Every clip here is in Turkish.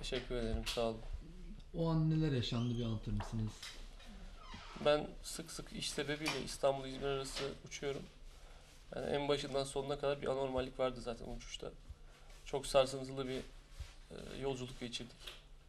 Teşekkür ederim, sağ olun. O an neler yaşandı bir anlatır mısınız? Ben sık sık iş sebebiyle İstanbul-İzmir arası uçuyorum. Yani en başından sonuna kadar bir anormallik vardı zaten uçuşta. Çok sarsıntılı bir yolculuk geçirdik.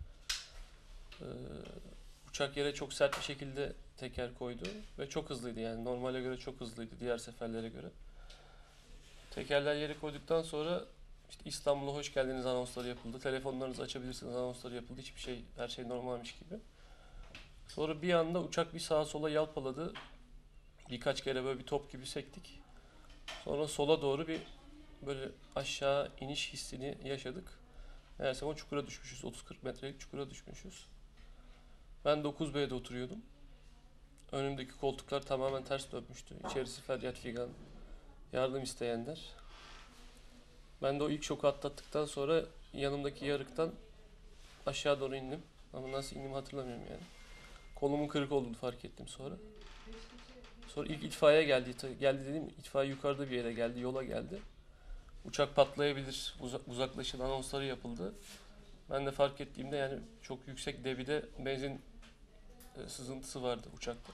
E, Uçak yere çok sert bir şekilde teker koydu ve çok hızlıydı, yani normale göre çok hızlıydı diğer seferlere göre. Tekerler yere koyduktan sonra işte İstanbul'a hoş geldiniz anonsları yapıldı. Telefonlarınızı açabilirsiniz anonsları yapıldı. Hiçbir şey, her şey normalmiş gibi. Sonra bir anda uçak bir sağa sola yalpaladı. Birkaç kere böyle bir top gibi sektik. Sonra sola doğru bir böyle aşağı iniş hissini yaşadık. Meğerse o çukura düşmüşüz. 30-40 metrelik çukura düşmüşüz. Ben 9B'de oturuyordum. Önümdeki koltuklar tamamen ters dönmüştü. İçerisi feryat figan, yardım isteyenler. Ben de o ilk şoku atlattıktan sonra yanımdaki yarıktan aşağı doğru indim. Ama nasıl indiğimi hatırlamıyorum yani. Kolumun kırık olduğunu fark ettim sonra. Sonra ilk itfaiye geldi. Geldi dediğim itfaiye yukarıda bir yere geldi, yola geldi. Uçak patlayabilir, uzaklaşın anonsları yapıldı. Ben de fark ettiğimde yani çok yüksek debide benzin sızıntısı vardı uçakta.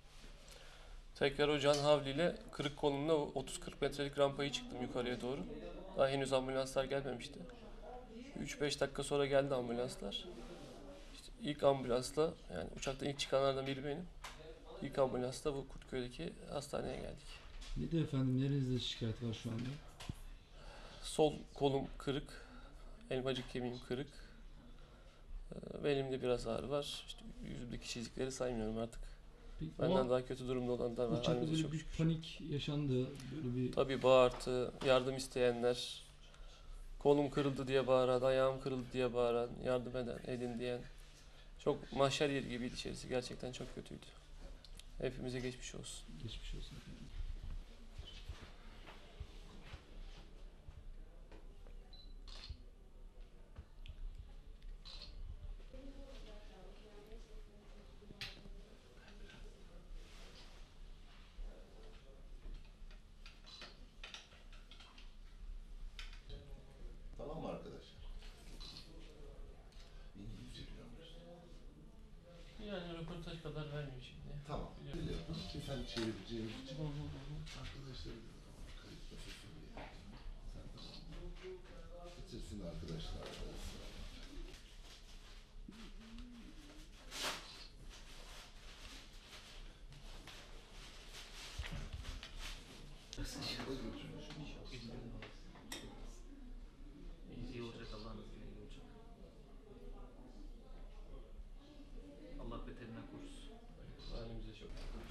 Tekrar o can havliyle kırık kolumla 30-40 metrelik rampayı çıktım yukarıya doğru. Daha henüz ambulanslar gelmemişti. 3-5 dakika sonra geldi ambulanslar. İşte ilk ambulansla, yani uçaktan ilk çıkanlardan biri benim. İlk ambulansla bu Kurtköy'deki hastaneye geldik. Nedir efendim? Nerenizde şikayet var şu anda? Sol kolum kırık, elmacık kemiğim kırık. Belimde biraz ağrı var. İşte yüzümdeki çizikleri saymıyorum artık. Peki, Benden daha kötü durumda olanlar var. uçakta Halimize böyle çok bir şükür. panik yaşandı. Böyle bir Tabii bağırtı, yardım isteyenler, kolum kırıldı diye bağıran, ayağım kırıldı diye bağıran, yardım eden, edin diyen. Çok mahşer yeri gibiydi içerisi. Gerçekten çok kötüydü. Hepimize geçmiş olsun. geçmiş olsun efendim. Tamam mı arkadaşlar? 1150 muyuz? Yani röportaj kadar vermeyeyim şimdi. Tamam. Biliyorum. Biliyorum. Efendim çevireceğimiz için Hı hı hı. arkadaşlar kayıt basılsın diye. Sen tamam. Bitirsin arkadaşlar. Nasıl götürmüş? İyi olacak, Allah'ın izniyle iyi olacak. Allah beterinden korusun. Halimize çok şükür.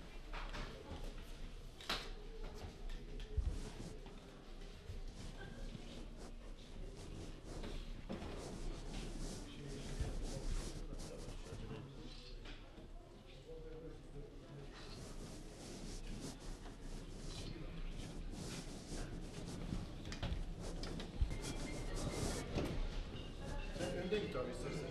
Sen önde git abi istersen.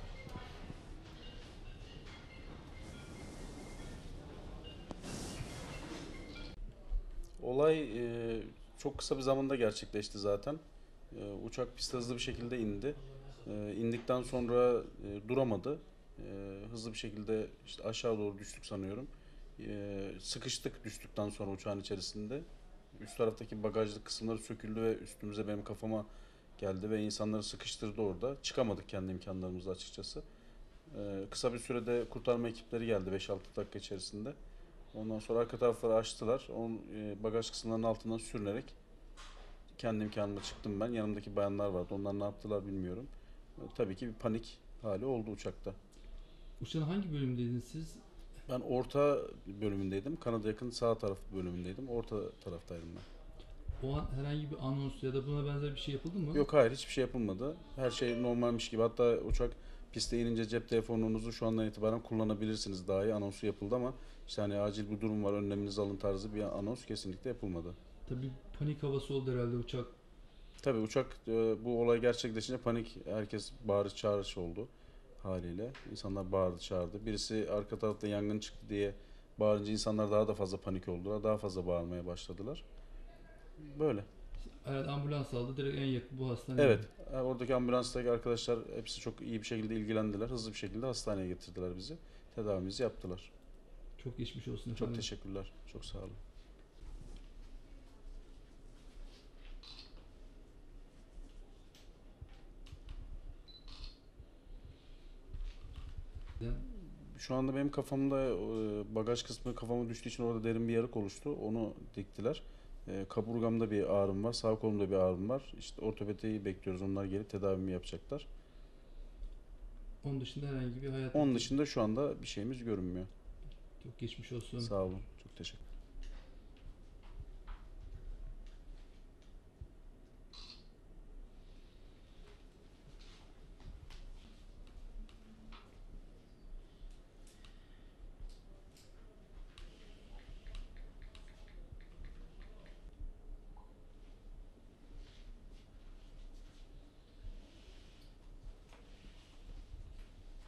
Olay çok kısa bir zamanda gerçekleşti zaten. Uçak piste hızlı bir şekilde indi. İndikten sonra duramadı. Hızlı bir şekilde işte aşağı doğru düştük sanıyorum. Sıkıştık düştükten sonra uçağın içerisinde. Üst taraftaki bagajlık kısımları söküldü ve üstümüze benim kafama geldi ve insanları sıkıştırdı orada. Çıkamadık kendi imkanlarımızla açıkçası. Kısa bir sürede kurtarma ekipleri geldi 5-6 dakika içerisinde. Ondan sonra arka tarafları açtılar. Bagaj kısımlarının altından sürünerek kendi imkanıma çıktım ben. Yanımdaki bayanlar vardı. Onlar ne yaptılar bilmiyorum. Tabii ki bir panik hali oldu uçakta. Uçağın hangi bölümdeydiniz siz? Ben orta bölümündeydim. Kanada yakın sağ taraf bölümündeydim. Orta taraftaydım ben. O an herhangi bir anons ya da buna benzer bir şey yapıldı mı? Yok, hayır, hiçbir şey yapılmadı. Her şey normalmiş gibi. Hatta uçak piste inince cep telefonunuzu şu andan itibaren kullanabilirsiniz dahi anonsu yapıldı ama işte hani acil bir durum var, önleminizi alın tarzı bir anons kesinlikle yapılmadı. Tabii panik havası oldu herhalde uçak. Tabii uçak bu olay gerçekleşince panik, herkes bağırış çağırış oldu haliyle. İnsanlar bağırdı çağırdı. Birisi arka tarafta yangın çıktı diye bağırınca insanlar daha da fazla panik oldular. Daha fazla bağırmaya başladılar. Böyle. herhalde ambulans aldı. Direkt en yakın bu hastaneye. Evet, oradaki ambulanstaki arkadaşlar hepsi çok iyi bir şekilde ilgilendiler. Hızlı bir şekilde hastaneye getirdiler bizi. Tedavimizi yaptılar. Çok geçmiş olsun Çok efendim. teşekkürler. Çok sağ olun. Şu anda benim kafamda bagaj kısmı kafama düştüğü için orada derin bir yarık oluştu. Onu diktiler. Kaburgamda bir ağrım var. Sağ kolumda bir ağrım var. İşte ortopediyi bekliyoruz. Onlar gelip tedavimi yapacaklar. Onun dışında herhangi bir hayat. Onun dışında şu anda bir şeyimiz görünmüyor. Çok geçmiş olsun. Sağ olun. Çok teşekkür